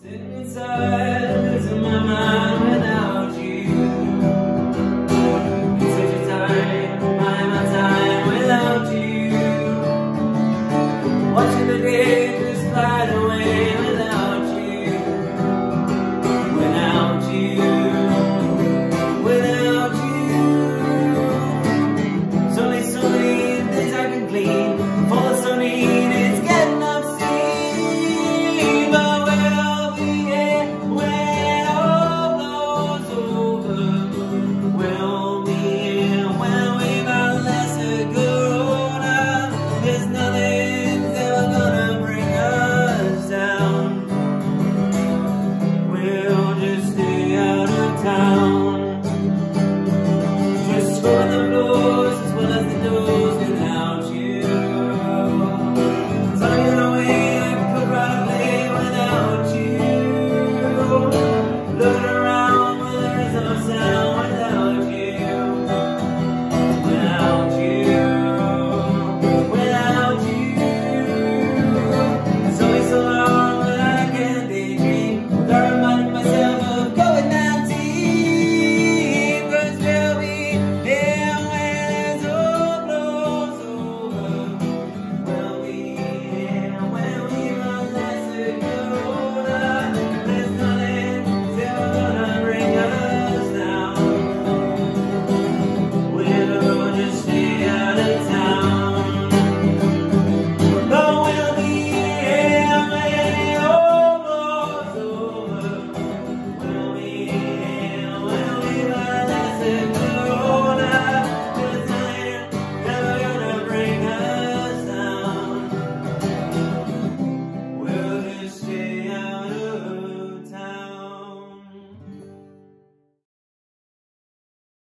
Sitting inside, losing my mind without you. It's such a time, my time without you. Watching the day just glide away without you. Without you. Without you. So many days I can clean for the sunny